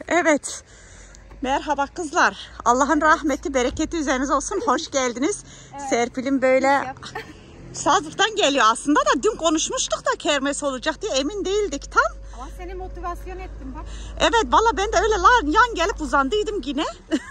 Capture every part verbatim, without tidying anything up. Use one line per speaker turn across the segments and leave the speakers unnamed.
Evet. Merhaba kızlar. Allah'ın rahmeti, bereketi üzerinize olsun. Hoş geldiniz. Evet. Serpil'in böyle Sazlık'tan geliyor aslında da dün konuşmuştuk da kermes olacak diye emin değildik tam.
Ama seni motivasyon ettim bak.
Evet valla ben de öyle yan gelip uzandıydım yine.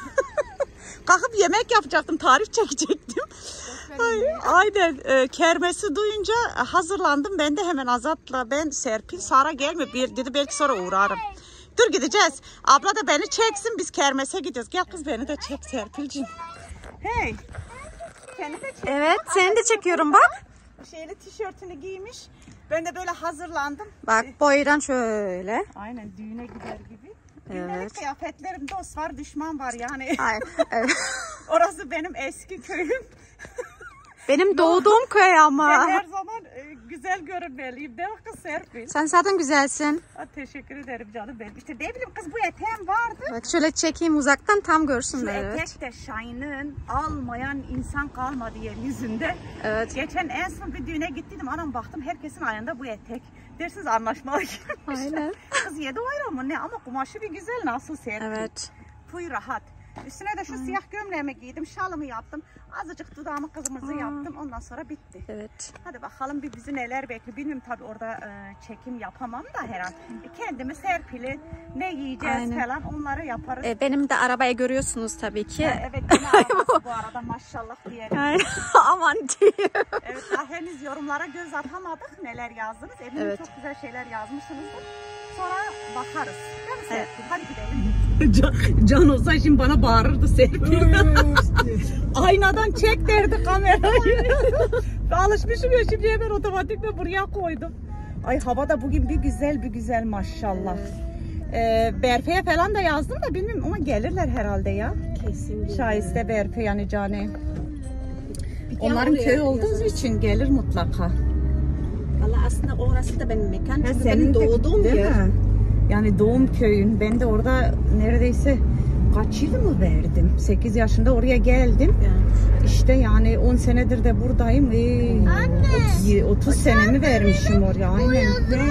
Kalkıp yemek yapacaktım, tarif çekecektim. Ay, aynen e, kermesi duyunca hazırlandım. Ben de hemen Azat'la ben Serpil Sara gelmiyor. Bir, dedi belki sonra uğrarım. Dur gideceğiz. Abla da beni çeksin, biz kermese gidiyoruz. Gel kız beni de çek Serpil'cim. Hey. Seni de çek.
Evet seni de çekiyorum bak.
Şeyli tişörtünü giymiş. Ben de böyle hazırlandım.
Bak boydan şöyle.
Aynen düğüne gider gibi.
Evet.
Gündelik kıyafetlerim, dost var, düşman var yani.
Aynen. Evet.
Orası benim eski köyüm.
Benim doğduğum köy ama.
Ben her zaman e, güzel görünmeliyim. Değil mi kız Serpil?
Sen zaten güzelsin.
Ha, teşekkür ederim canım benim. İşte ne bileyim kız bu eteğim vardı.
Evet, şöyle çekeyim uzaktan tam görsünler.
Şu
Evet.
etek de Şahin'in almayan insan kalmadı yeryüzünde.
Evet.
Geçen en son bir düğüne gittiydim. Anam baktım herkesin ayağında bu etek. Dersiniz anlaşmalı girmişler.
Aynen.
Kız yedi euro mu ne ama kumaşı bir güzel nasıl Serpil.
Evet.
Fuy rahat. Üstüne de şu hmm. siyah gömleğimi giydim, şalımı yaptım. Azıcık dudağımı kızımızı hmm. yaptım. Ondan sonra bitti.
Evet.
Hadi bakalım bir bizi neler bekliyor. Bilmiyorum tabii orada e, çekim yapamam da herhalde. E, kendimi Serpil'i ne yiyeceğiz Aynen. falan onları yaparız.
E, benim de arabayı görüyorsunuz tabii ki.
Ha, evet benim arabası bu arada maşallah diyelim.
Aman diyeyim.
Evet daha henüz yorumlara göz atamadık. Neler yazdınız. Eminim evet. çok güzel şeyler yazmışsınızdır. Sonra bakarız. Değil mi Serpil? Evet. Hadi gidelim. Can, Can olsa şimdi bana bağırırdı Serpil. Aynadan çek derdi kamerayı. Alışmışım ya şimdi hemen otomatikle buraya koydum. Ay hava da bugün bir güzel bir güzel maşallah. Ee, Berfe'ye falan da yazdım da bilmiyorum ama gelirler herhalde ya. Kesin. Şahiste Berfe yani Cane. Onların köyü olduğu için gelir mutlaka.
Valla aslında orası da benim mekan. Ha, senin doğduğum yer.
Yani doğum köyün. Ben de orada neredeyse kaç yıl mı verdim? sekiz yaşında oraya geldim. Yani. İşte yani on senedir de buradayım. Ee, Anne. otuz senemi vermişim oraya. Aynen.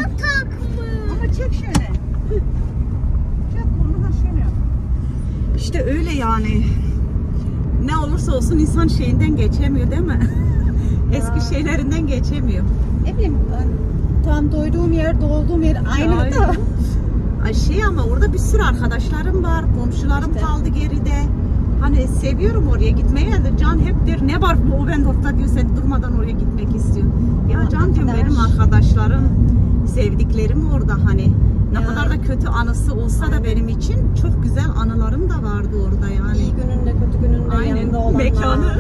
Ama çek şöyle. Çek bunu da şöyle. İşte öyle yani. Ne olursa olsun insan şeyinden geçemiyor değil mi? Eski şeylerinden geçemiyor.
Ne bileyim tam doyduğum yer, doğduğum yer aynı
Aynen. da. Ay şey ama orada bir sürü arkadaşlarım var, komşularım işte. kaldı geride. Hani seviyorum oraya gitmeyi. Can hep der ne var bu Obendorf'ta diyor sen durmadan oraya gitmek istiyorsun. Ya Can diyorum benim arkadaşlarım, sevdiklerim orada hani. Ne ya. kadar da kötü anısı olsa Aynen. da benim için çok güzel anılarım da vardı orada yani.
İyi gününde kötü gününde
Aynen.
yanında olanlar.
Mekanı.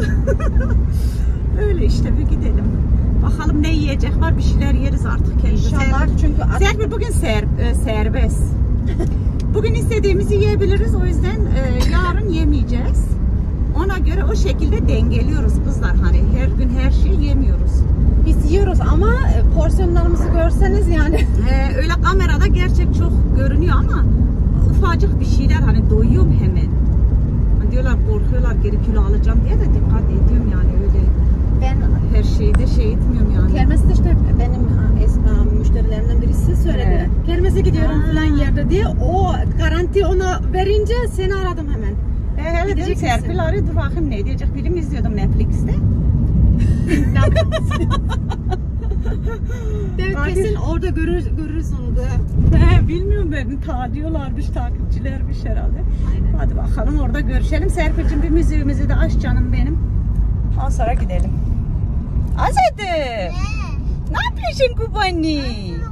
Öyle işte bir gidelim. Bakalım ne yiyecek var bir şeyler yeriz artık kendimiz.
İnşallah çünkü
Serpil bugün ser, e, serbest. Bugün istediğimizi yiyebiliriz o yüzden e, yarın yemeyeceğiz. Ona göre o şekilde dengeliyoruz kızlar hani her gün her şeyi yemiyoruz.
Biz yiyoruz ama porsiyonlarımızı görseniz yani.
Ee, öyle kamerada gerçek çok görünüyor ama ufacık bir şeyler hani doyuyorum hemen. Hani diyorlar korkuyorlar geri kilo alacağım diye de dikkat ediyorum yani öyle. Ben her şeyi de şey etmiyorum yani.
Kermes'te işte benim eski müşterilerimden birisi söyledi. Evet. Kermes'e gidiyorum ha. falan yerde diye o garanti ona verince seni aradım hemen.
He hele dedim Serpil arıyor dur bakayım ne diyecek film izliyordum Netflix'te.
Kesin orada görür, görürüz onu da.
He, bilmiyorum beni ta diyorlarmış takipçilermiş herhalde. Aynen. Hadi bakalım orada görüşelim. Serpil'cim bir müziğimizi de aç canım benim. Ondan sonra gidelim. Azade. Ne? Ne yapıyorsun kubani?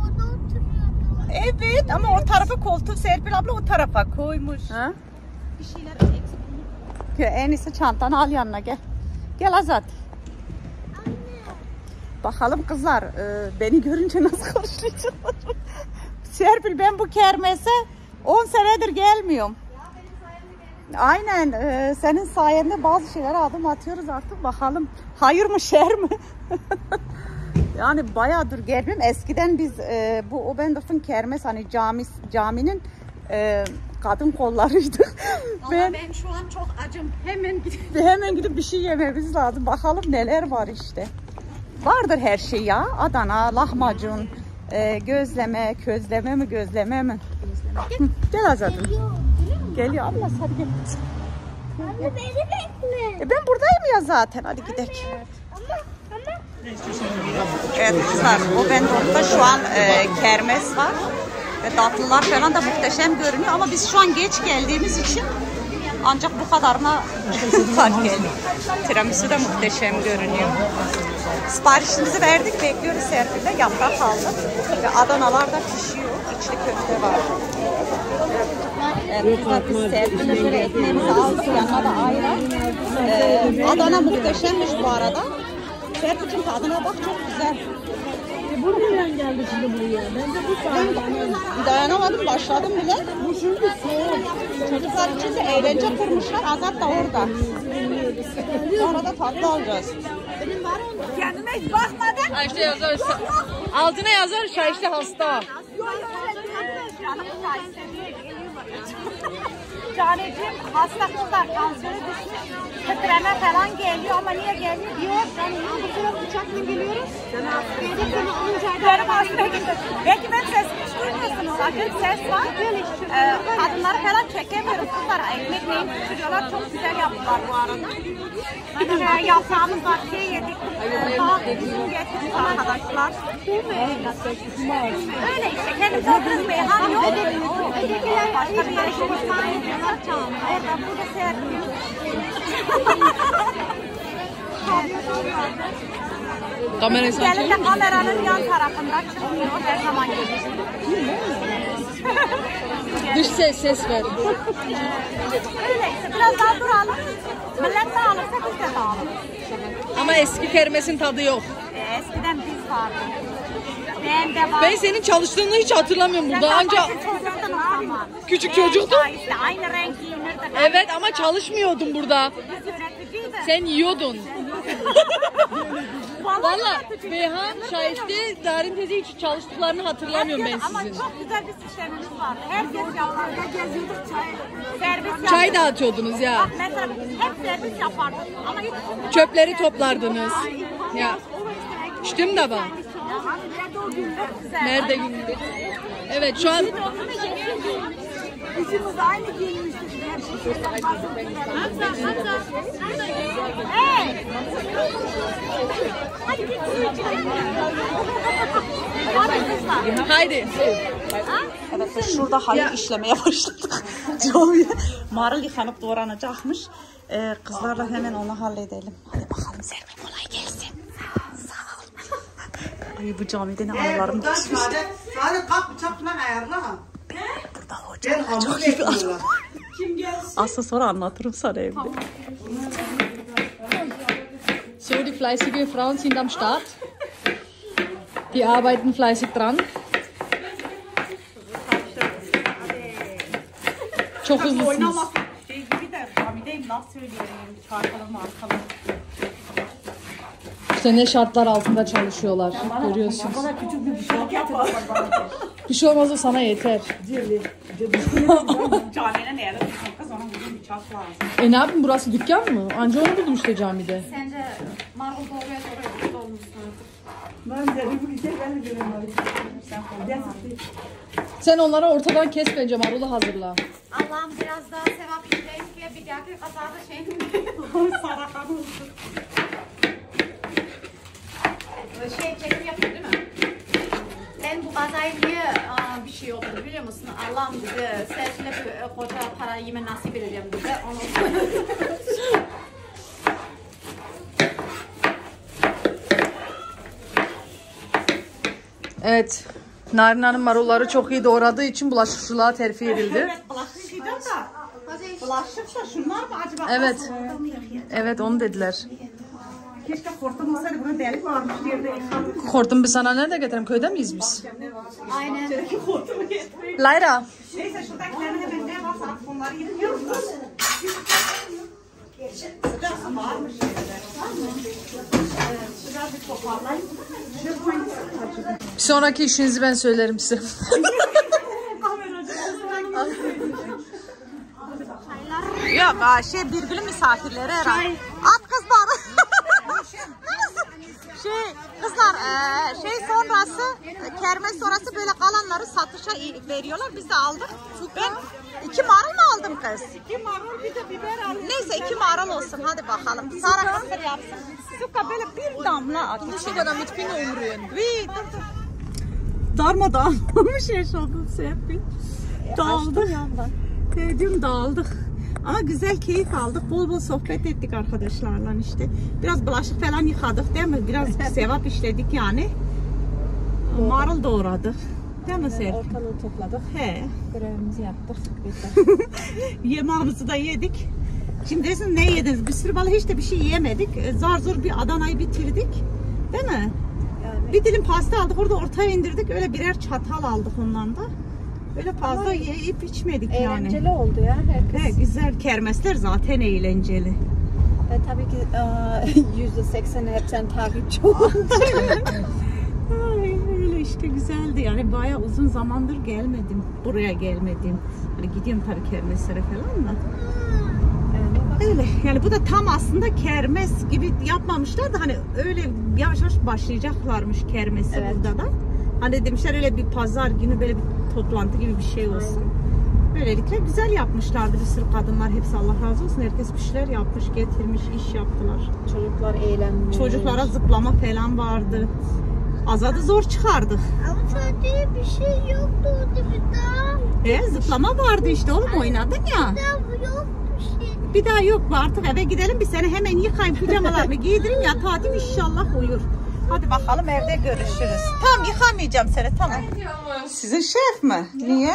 Evet ama o tarafa koltuğu Serpil abla o tarafa koymuş. Ha?
Bir şeyler eksik.
En iyisi çantanı al yanına gel. Gel Azat. Anne. Bakalım kızlar e, beni görünce nasıl karşılayacaklar. Serpil ben bu kermese on senedir gelmiyorum. Ya benim sayemde Aynen e, senin sayende bazı şeylere adım atıyoruz artık bakalım. Hayır mı şer mi? Yani bayağıdır gelmiyorum. Eskiden biz e, bu Obendorf'un kermes hani cami, caminin e, kadın kollarıydı.
ben, ben şu an çok acım. Hemen gidip
hemen gidip bir şey yememiz lazım. Bakalım neler var işte. Vardır her şey ya. Adana, lahmacun, e, gözleme, közleme mi, gözleme mi? Gözleme. Gel Azad'ım. Geliyor ablası, hadi gel.
Anne beni bekle.
E ben buradayım ya zaten, hadi gidelim. Evet kızlar, o Bendorf'ta şu an e, kermes var. Ve tatlılar falan da muhteşem görünüyor ama biz şu an geç geldiğimiz için ancak bu kadarına fark geldik. Tiramisu da muhteşem görünüyor. Siparişimizi verdik, bekliyoruz Serpil'de. Yaprak aldık ve Adanalar da pişiyor. İçli köfte var. Evet, biz Serpil'le şöyle ekmeğimizi aldık, yanına da ayran. Ee, Adana muhteşemmiş bu arada. Serpil'cim tadına bak, çok güzel.
Buradan geldi şimdi buraya. Ben de bu saatte
Dayanamadım, başladım bile. Bu şimdi soğuk. Çocuklar için de eğlence kurmuşlar. Azat da orada. Sonra da tatlı alacağız. Kendime hiç bakmadın.
Ha işte yazar. Altına yazar şahiste hasta.
Caneciğim hasta kızlar, kanseri düşmüş. Titreme falan geliyor ama niye geliyor? Diyor.
bu sıra uçakla geliyoruz. Gelecek sene olunca
Benim hastaya gitti. Belki ben sesimi hiç duymuyorsunuz. Bakın ses var. Ee, kadınları falan çekemiyoruz kızlar. Ekmek neyini pişiriyorlar. Çok güzel yaptılar bu arada. Hani yaprağımız var, şey yedik. Daha bizim getirdik arkadaşlar. Öyle işte. Kendi tadınız meyhan yok. Başka bir yere gitmek. Orada burada serpiliyor.
Kamerayı sen
Gelin de kameranın yan tarafında çıkmıyor. Her zaman gelir.
dış ses ses ver.
Öyle işte. Biraz daha duralım. Millet de alırsa biz de dağılırız.
Ama eski kermesin tadı yok.
Ee, eskiden biz vardı. Ben de var.
Ben senin çalıştığını hiç hatırlamıyorum burada. Anca küçük çocuktun.
İşte aynı renk giyinirdik.
Evet ama çalışmıyordun burada.
Biz yöneticiydik.
Sen yiyordun. Valla Beyhan, Şahiste, Darin teyze hiç çalıştıklarını hatırlamıyorum ben
Ama
sizin.
çok güzel bir sistemimiz vardı. Herkes yapardı. Geziyorduk çay. Servis yapardık.
Çay dağıtıyordunuz ya.
Bak mesela hep servis yapardık. Ama hiç
Çöpleri toplardınız. Ya. Stimmt aber.
nerede o günler güzel.
Nerede günlük? Evet şu an
İkimiz aynı giyinmiştik. Hamza, Hamza. Hey! Hadi git su içelim. Hadi kızlar.
haydi.
Evet, şurada hayır işlemeye başladık. Camiye marul yıkanıp doğranacakmış. Ee, kızlarla hemen onu halledelim. Hadi bakalım Serpil, kolay gelsin. Sağ ol. Ay bu camide ne anılarım geçmiş.
Sadece kalk bıçak falan ayarla.
Burada hoca çok iyi bir adam. Asıl sonra anlatırım sana evde.
So, die fleißige Frauen sind am Start. Die arbeiten fleißig dran. Çok hızlısınız.
Şey gibi de camideyim, nasıl söyleyeyim? Çarpalım arkalım.
İşte ne şartlar altında çalışıyorlar. Görüyorsunuz.
Küçük bir bıçak yapar.
Bir şey olmaz o sana yeter.
Camine ne yere tutmak kız, ona bugün bıçak lazım.
E ne yapayım, burası dükkan mı? Anca onu buldum işte camide.
Sence marul doğruya doğru olmuşsun.
Ben de bir gel ben de göreyim abi.
Sen onlara ortadan kes bence, marulu hazırla.
Allah'ım biraz daha sevap işleyin ki bir dahaki kazada şey
Sarakan olsun.
şey çekim yapıyor değil mi? Ben bu kazayı niye aa, bir şey oldu biliyor musun? Allah'ım dedi, seninle bir koca para yeme nasip edeceğim dedi. Onu...
Evet. Narin Hanım marulları çok iyi doğradığı için bulaşıkçılığa terfi edildi.
Evet, bulaşık yiyeceğim da. Bulaşık da şunlar mı acaba?
Evet. Evet onu dediler.
Keşke hortum olsaydı, buna delik varmış yerde yıkadık.
Hortum biz sana nerede getirelim? Köyde miyiz biz?
Aynen.
Hortumu getireyim.
Layra.
Neyse şuradakilerin hemen ne varsa artık onları yıkıyoruz da. Sıcak varmış şeyler. Biraz bir toparlayayım.
Bir sonraki işinizi ben söylerim size.
Yok şey Birgül'ün misafirleri herhalde. At kızlar. Şey kızlar e, şey sonrası e, kermes sonrası böyle kalanları satışa i- veriyorlar. Biz de aldık. Ben iki marul mu aldım kız?
İki marul bir de biber al.
Neyse iki marul olsun. Hadi bakalım. Sara kısır yapsın. Suka böyle bir damla at.
Şu kadar mitbin umrüyen.
Bir dur dur. Darmadağın yaşadım Serpil. Dağıldık. E, dün dağıldık. Ama güzel keyif aldık. Bol bol sohbet ettik arkadaşlarla işte. Biraz bulaşık falan yıkadık değil mi? Biraz sevap işledik yani. Marul doğradık. Değil mi Serpil?
Ortalığı topladık.
He.
Görevimizi yaptık.
Yemeğimizi de yedik. Şimdi desin ne yediniz? Bir sürü balı hiç de bir şey yemedik. Zar zor bir Adana'yı bitirdik. Değil mi?
Yani.
Bir dilim pasta aldık. Orada ortaya indirdik. Öyle birer çatal aldık ondan da. Öyle fazla Ama yiyip içmedik yani.
Eğlenceli oldu ya herkes.
He, güzel. Kermesler zaten eğlenceli.
Ve tabii ki yüzde sekseni hepten takipçi oldu.
Ay, öyle işte güzeldi. Yani bayağı uzun zamandır gelmedim. Buraya gelmedim. Hani gidiyorum tabii kermeslere falan da. Öyle. Yani bu da tam aslında kermes gibi yapmamışlar da hani öyle yavaş yavaş başlayacaklarmış kermesi
Evet.
burada da. Hani demişler öyle bir pazar günü böyle bir toplantı gibi bir şey olsun. Böylelikle güzel yapmışlardı bir sürü kadınlar. Hepsi Allah razı olsun. Herkes bir şeyler yapmış, getirmiş, iş yaptılar.
Çocuklar eğlenmiş.
Çocuklara zıplama falan vardı. Azadı zor çıkardık.
Ama sadece bir şey yoktu orada bir daha.
E, zıplama vardı işte oğlum oynadın ya.
Bir daha bu yok bir şey.
Bir daha yok artık eve gidelim bir seni hemen yıkayayım pijamalarımı giydireyim ya tatil inşallah uyur. Hadi bakalım evde görüşürüz. Tamam yıkamayacağım seni tamam. Sizin şef mi? Niye?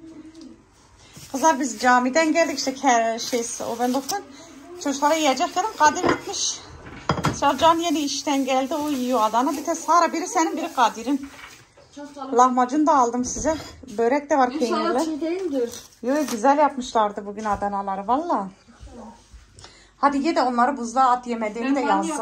Kızlar biz camiden geldik işte şey o ben dokun. Çocuklara yiyecek yerim. Kadir gitmiş. Can yeni işten geldi o yiyor Adana. Bir de Sara biri senin biri Kadir'in. Lahmacun da aldım size. Börek de var peynirli.
Çiğ değildir.
Yok güzel yapmışlardı bugün Adanaları valla. Hadi ye de onları buzluğa at yemediğini de yazdık.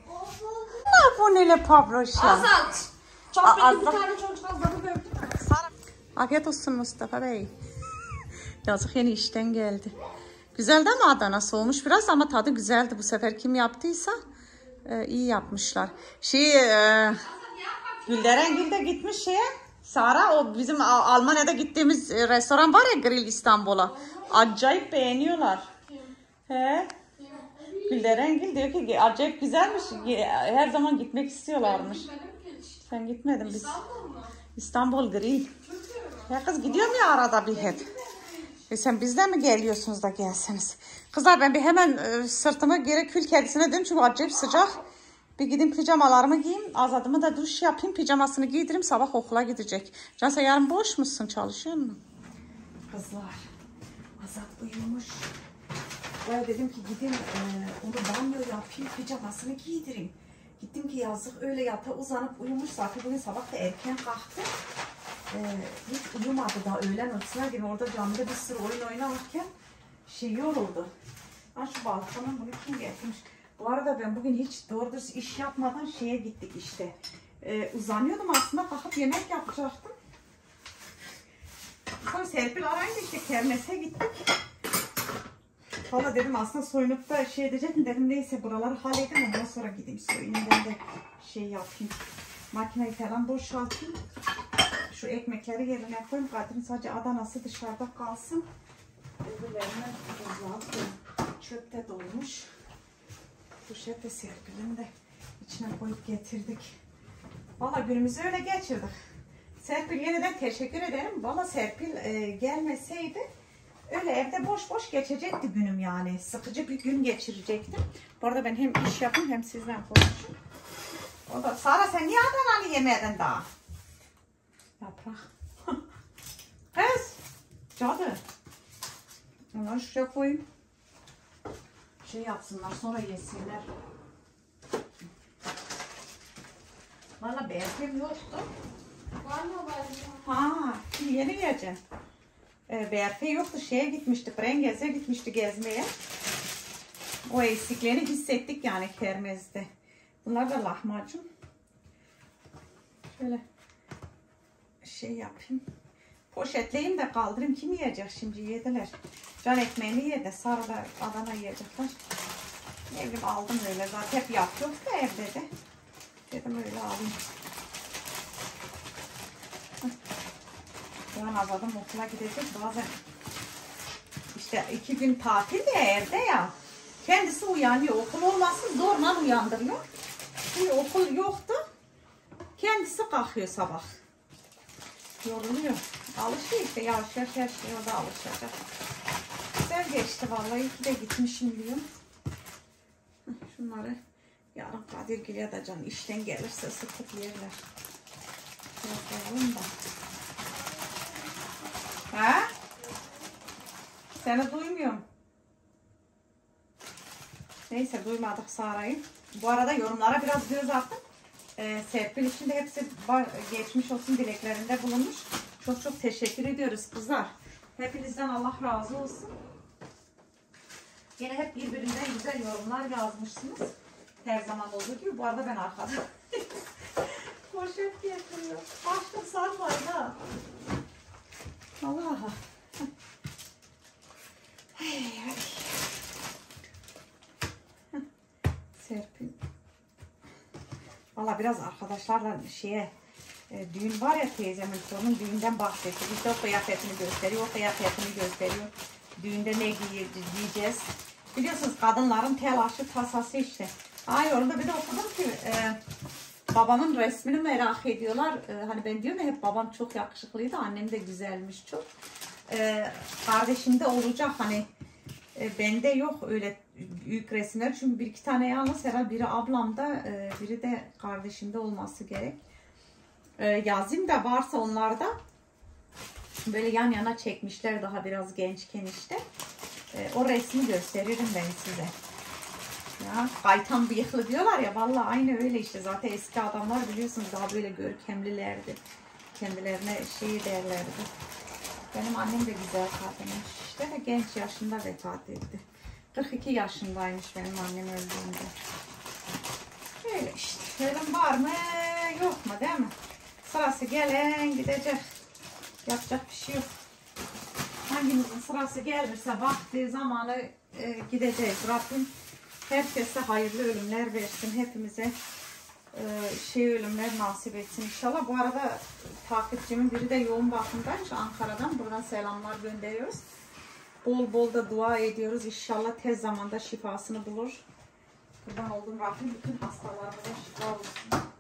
Ne bu nele Pavloşa?
Azat. Çok
A-
belli bir
Azat.
tane çocuk azları dövdü.
Afiyet olsun Mustafa Bey. Yazık yeni işten geldi. Güzeldi ama Adana soğumuş biraz ama tadı güzeldi. Bu sefer kim yaptıysa e, iyi yapmışlar. Şey e, Gülderen Gül de gitmiş şeye. Sara o bizim Al- Almanya'da gittiğimiz e, restoran var ya Grill İstanbul'a. Acayip beğeniyorlar. He? Gülderen Gül diyor ki acayip güzelmiş. Her zaman gitmek istiyorlarmış. Sen gitmedin biz. İstanbul Grill. Ya kız gidiyorum ya arada bir hep. E sen bizden mi geliyorsunuz da gelseniz? Kızlar ben bir hemen e, sırtımı geri kül kedisine dönüyorum çünkü acayip sıcak. Bir gideyim pijamalarımı giyeyim. Azadımı da duş yapayım. Pijamasını giydireyim. Sabah okula gidecek. Cansa yarın boş musun? Çalışıyor musun? Kızlar. Azat uyumuş. Ben dedim ki gideyim e, onu banyo yapayım. Pijamasını giydireyim. Gittim ki yazık öyle yatağa uzanıp uyumuş. Zaten bugün sabah da erken kalktı. Ee, hiç uyumadı daha öğlen ötesine gibi orada camide bir sürü oyun oynarken şey yoruldu. Ha şu balkona bunu kim getirmiş? Bu arada ben bugün hiç doğru düz iş yapmadan şeye gittik işte. Ee, uzanıyordum aslında kalkıp yemek yapacaktım. Sonra Serpil arayınca işte kermese gittik. Valla dedim aslında soyunup da şey edecektim dedim neyse buraları halledeyim ondan sonra gideyim soyunayım ben de şey yapayım. Makineyi falan boşaltayım. Şu ekmekleri yerine koyayım. Kadir'in sadece Adana'sı dışarıda kalsın. Öbürlerine buzluğa koyayım. Çöp de dolmuş. Poşet de Serpil'in de içine koyup getirdik. Valla günümüzü öyle geçirdik. Serpil yeniden teşekkür ederim. Valla Serpil e, gelmeseydi öyle evde boş boş geçecekti günüm yani. Sıkıcı bir gün geçirecektim. Bu arada ben hem iş yapayım hem sizle konuşayım. O da Sara sen niye Adana'lı yemedin daha? Yaprak. Kız. Cadı. Onları şuraya koyayım. Şey yapsınlar sonra yesinler. Valla beğendim yoktu.
Var mı var?
Ha, yeni yiyeceğim. Ee, B R F yoktu. Şeye gitmişti. Brengez'e gitmişti gezmeye. O eksikliğini hissettik yani kermezde. Bunlar da lahmacun. Şöyle şey yapayım. Poşetleyeyim de kaldırayım. Kim yiyecek şimdi? Yediler. Can ekmeğini yedi. Sara da Adana yiyecekler. Ne bileyim aldım öyle. Zaten hep yapıyoruz da evde de. Dedim öyle alayım. Şu an azadım okula gidecek. Bazen işte iki gün tatil ya evde ya. Kendisi uyanıyor. Okul olmasın zorla uyandırıyor. Şimdi okul yoktu. Kendisi kalkıyor sabah. Yoruluyor. Alışıyor işte yavaş yavaş her şey o da alışacak. Güzel geçti vallahi. İyi ki de gitmişim diyorum. Şunları yarın Kadirgil'e de can işten gelirse sıkıp yerler. Yapalım da. Ha? Seni duymuyorum. Neyse duymadık Sara'yı. Bu arada yorumlara biraz göz attım. Ee, Serpil için de hepsi var, geçmiş olsun dileklerinde bulunmuş. Çok çok teşekkür ediyoruz kızlar. Hepinizden Allah razı olsun. Yine hep birbirinden güzel yorumlar yazmışsınız. Her zaman olduğu gibi. Bu arada ben arkada. Poşet getiriyor. Başka sarmayın ha. Allah. Hey, hey. Serpil. Valla biraz arkadaşlarla şeye e, düğün var ya teyzemin torunun düğünden bahsetti. İşte o kıyafetini gösteriyor, o kıyafetini gösteriyor. Düğünde ne giyeceğiz? Biliyorsunuz kadınların telaşı tasası işte. Ay orada bir de okudum ki e, babamın resmini merak ediyorlar. E, hani ben diyorum ya hep babam çok yakışıklıydı, annem de güzelmiş çok. E, kardeşimde olacak hani e, bende yok öyle büyük resimler çünkü bir iki tane yalnız herhalde biri ablamda e, biri de kardeşimde olması gerek. E, yazayım da varsa onlarda böyle yan yana çekmişler daha biraz gençken işte. E, o resmi gösteririm ben size. Ya kaytan bıyıklı diyorlar ya vallahi aynı öyle işte zaten eski adamlar biliyorsunuz daha böyle görkemlilerdi. Kendilerine şey derlerdi. Benim annem de güzel kadınmış işte ve genç yaşında vefat etti. kırk iki yaşındaymış benim annem öldüğünde. Böyle işte. Ölüm var mı yok mu değil mi? Sırası gelen gidecek. Yapacak bir şey yok. Hangimizin sırası gelirse vakti zamanı e, gideceğiz. Rabbim herkese hayırlı ölümler versin. Hepimize e, şey ölümler nasip etsin inşallah. Bu arada takipçimin biri de yoğun bakımdaymış Ankara'dan. Buradan selamlar gönderiyoruz. Bol bol da dua ediyoruz. İnşallah tez zamanda şifasını bulur. Kurban olduğum Rabbim bütün hastalarımıza şifa olsun.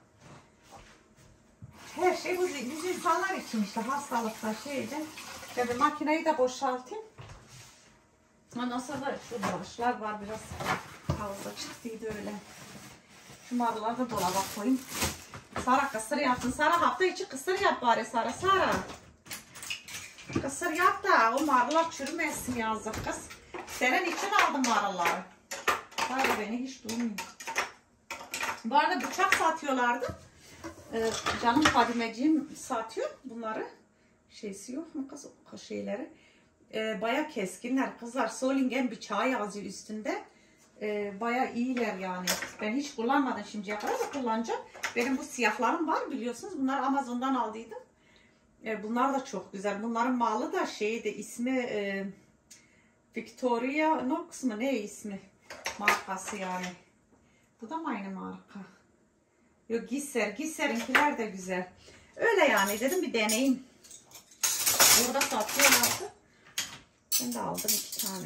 Her şey bu biz insanlar için işte hastalıkta şeyde. Tabii makineyi de boşaltayım. Ondan sonra şu bulaşlar var biraz fazla çıktıydı öyle. Şu marıları da dolaba koyayım. Sara kısır yapsın. Sara hafta içi kısır yap bari Sara. Sara. Kısır yap da o marılar çürümesin yazık kız. Senin için aldım marıları. Hayır beni hiç duymuyor. Bu arada bıçak satıyorlardı. Ee, canım Fadimeciğim satıyor bunları. Şeysi yok mu kız o şeyleri. Ee, baya keskinler kızlar. Solingen bıçağı yazıyor üstünde. Ee, baya iyiler yani. Ben hiç kullanmadım şimdiye kadar da kullanacağım. Benim bu siyahlarım var biliyorsunuz. Bunları Amazon'dan aldıydım. Ee, bunlar da çok güzel. Bunların malı da şeydi ismi e, Victoria Knox mu ne ismi? Markası yani. Bu da mı aynı marka? Yok Gisser. Gisser'inkiler de güzel. Öyle yani dedim bir deneyim. Burada satıyorlardı. Ben de aldım iki tane.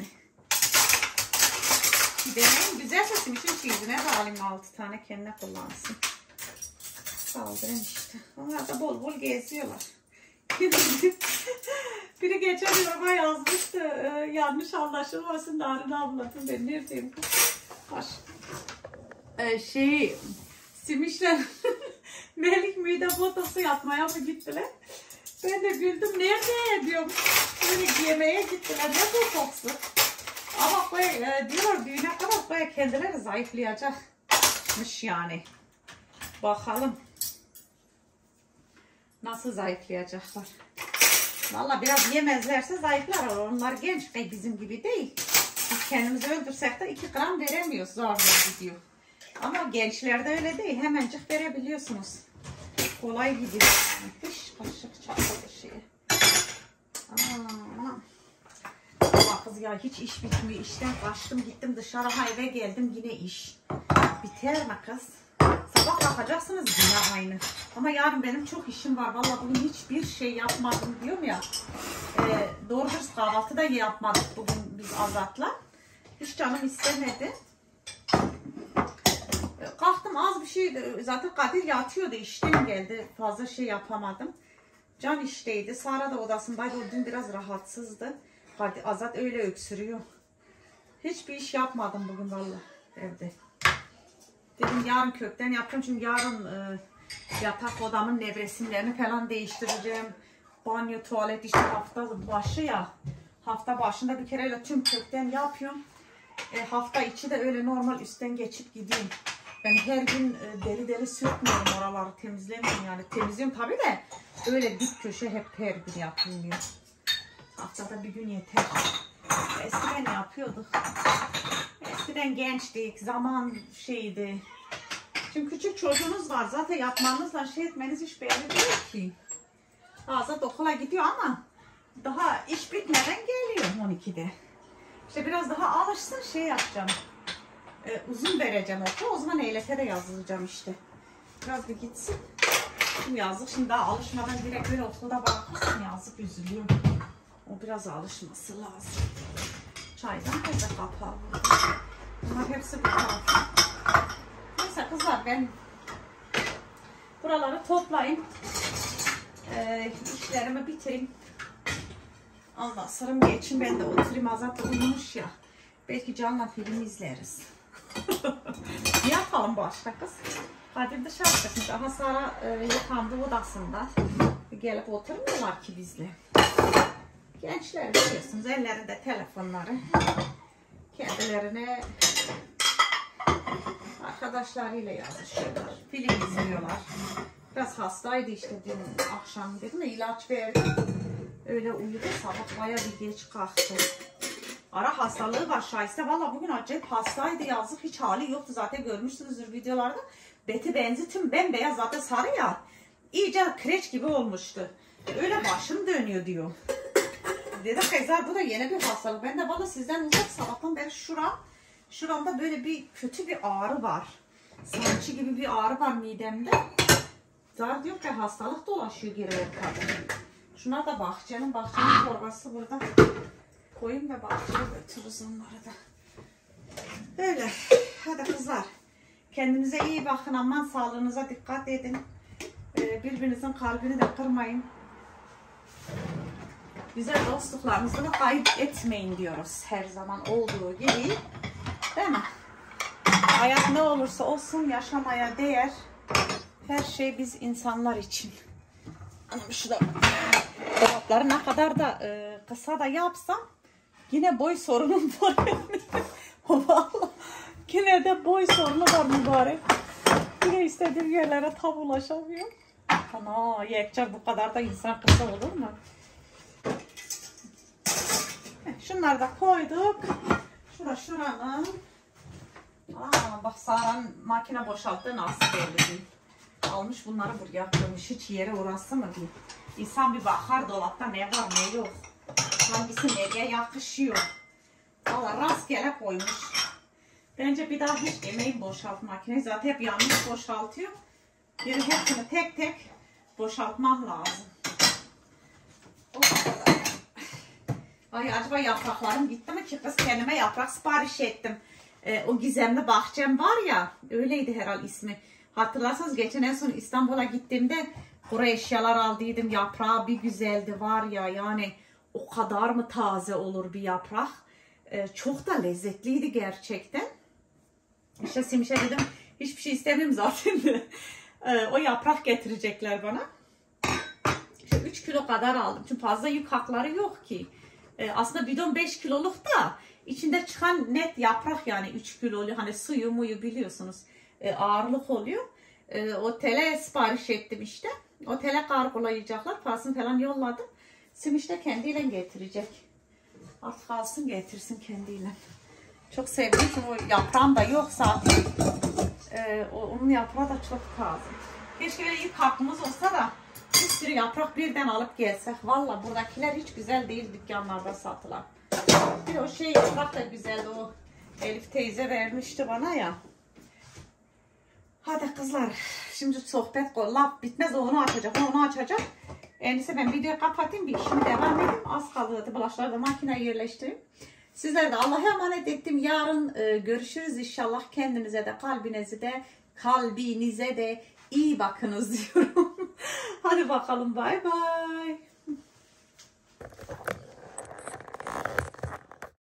Bir deneyim. Güzelse simişin çizine de alayım altı tane kendine kullansın. Saldırın işte. Onlar da bol bol geziyorlar. Biri geçen yoruma yazmıştı. Ee, yanlış anlaşılmasın da Arın ablatın ben neredeyim? Baş. Ee, şey simişler Melih mide fotosu yapmaya mı gittiler? Ben de güldüm. Nerede diyorum. Böyle yemeğe gittiler. Ne botoksu? Ama böyle e, diyor düğüne kadar böyle kendileri zayıflayacakmış yani. Bakalım. Nasıl zayıflayacaklar? Vallahi biraz yemezlerse zayıflar. Onlar genç ve bizim gibi değil. Biz kendimizi öldürsek de iki gram veremiyoruz. Zor gidiyor. Ama gençlerde öyle değil. Hemencik verebiliyorsunuz. Kolay gidiyor. Hiç kaşık çatladı şeye. Aman. Allah kız ya hiç iş bitmiyor. İşten kaçtım gittim dışarı eve geldim yine iş. Biter mi kız? Sabah kalkacaksınız yine aynı. Ama yarın benim çok işim var. Vallahi bugün hiçbir şey yapmadım diyorum ya. Ee, doğru dürüst kahvaltı da yapmadık bugün biz Azat'la. Hiç canım istemedi. Kalktım az bir şey, zaten Kadir yatıyordu, işten geldi, fazla şey yapamadım. Can işteydi, Sara da odasındaydı, o dün biraz rahatsızdı. Hadi Azat öyle öksürüyor. Hiçbir iş yapmadım bugün vallahi evde. Dedim yarın kökten yapacağım çünkü yarın e, yatak odamın nevresimlerini falan değiştireceğim. Banyo, tuvalet işte hafta başı ya. Hafta başında bir kere tüm kökten yapıyorum. E, hafta içi de öyle normal üstten geçip gideyim. Ben her gün e, deli deli sürtmüyorum, oraları temizlemiyorum yani. Temizliyorum tabii de öyle dip köşe hep her gün yapılmıyor. Haftada bir gün yeter. Eskiden yapıyorduk. Eskiden gençtik, zaman şeydi. Şimdi küçük çocuğunuz var, zaten yapmanızla şey etmeniz hiç belli değil ki. Azat okula gidiyor ama daha iş bitmeden geliyor on ikide. İşte biraz daha alışsın, şey yapacağım. Ee, uzun vereceğim okula, o zaman eylete de yazılacağım işte. Biraz bir gitsin. Şimdi yazdık, şimdi daha alışmadan direkt böyle okulda bırakırsın, yazık üzülüyor. O biraz alışması lazım. Çaydan hepsi kapağı. Bunlar hepsi bu tarafı. Neyse kızlar, ben buraları toplayayım. Ee, işlerimi bitireyim. Allah sarım geçin, ben de oturayım. Azat da uyumuş ya. Belki Can'la film izleriz. Ne yapalım başka kız? Kadir dışarı çıkmış. Aha Sara e, yıkandı odasında. Gelip oturmuyorlar ki bizle. Gençler biliyorsunuz, ellerinde telefonları. Kendilerine arkadaşlarıyla yazışıyorlar. Film izliyorlar. Biraz hastaydı işte dün akşam, dedim ya ilaç verdim. Öyle uyudu, sabah bayağı bir geç kalktı. Ara hastalığı var Şahiste. Valla bugün acayip hastaydı, yazık, hiç hali yoktu. Zaten görmüşsünüzdür videolarda. Beti benzi tüm bembeyaz, zaten sarı ya. İyice kireç gibi olmuştu. Öyle başım dönüyor diyor. Dedim kızlar, bu da yeni bir hastalık. Ben de valla sizden uzak, sabahtan beri şuram, şuramda böyle bir kötü bir ağrı var. Sancı gibi bir ağrı var midemde. Zar diyor ki hastalık dolaşıyor geri ortada. Şuna da bahçenin, bahçenin torbası burada. Koyayım ve bahçeye götürürüz onları da. Böyle. Hadi kızlar. Kendinize iyi bakın. Aman sağlığınıza dikkat edin. Ee, birbirinizin kalbini de kırmayın. Güzel dostluklarınızı da kayıp etmeyin diyoruz. Her zaman olduğu gibi. Değil mi? Hayat ne olursa olsun yaşamaya değer. Her şey biz insanlar için. Şu da dolapları ne kadar da e, kısa da yapsam yine boy sorunum var. Vallahi yine de boy sorunu var mübarek. Yine istediğim yerlere tam ulaşamıyorum. Ana yekçer, bu kadar da insan kısa olur mu? Şunları da koyduk. Şura şuranın. Aa, bak Sara'nın makine boşalttı, nasıl belli değil. Almış bunları buraya koymuş. Hiç yere uğrası mı değil. İnsan bir bakar dolapta ne var ne yok. Hangisi nereye yakışıyor. Valla rastgele koymuş. Bence bir daha hiç yemeği boşalt makineyi. Zaten hep yanlış boşaltıyor. Bir hepsini tek tek boşaltmam lazım. O kadar. Ay acaba yapraklarım gitti mi ki kız, kendime yaprak sipariş ettim. Ee, o gizemli bahçem var ya, öyleydi herhal ismi. Hatırlarsanız geçen en son İstanbul'a gittiğimde kuru eşyalar aldıydım. Yaprağı bir güzeldi var ya, yani o kadar mı taze olur bir yaprak. Ee, çok da lezzetliydi gerçekten. İşte Simiş'e dedim hiçbir şey istemiyorum zaten. ee, o yaprak getirecekler bana. İşte üç kilo kadar aldım. Çünkü fazla yük hakları yok ki. Ee, aslında bidon beş kiloluk da içinde çıkan net yaprak yani üç kilolu. Hani suyu muyu biliyorsunuz. E, ağırlık oluyor. E, otele sipariş ettim işte. Otele kargolayacaklar. Parasını falan yolladım. Simiş de kendiyle getirecek. Artık alsın getirsin kendiyle. Çok sevdim. O yaprağım da yok zaten. E, onun yaprağı da çok taze. Keşke böyle ilk hakkımız olsa da bir sürü yaprak birden alıp gelsek. Valla buradakiler hiç güzel değil dükkanlarda satılan. Bir o şey yaprak da güzeldi. O Elif teyze vermişti bana ya. Hadi kızlar. Şimdi sohbet laf bitmez, onu açacak, onu açacak. En iyisi ben videoyu kapatayım, bir işimi devam edeyim. Az kaldı, bulaşları da makineye yerleştireyim. Sizlere de Allah'a emanet ettim. Yarın e, görüşürüz inşallah. Kendinize de kalbinize de kalbinize de iyi bakınız diyorum. Hadi bakalım, bay bay.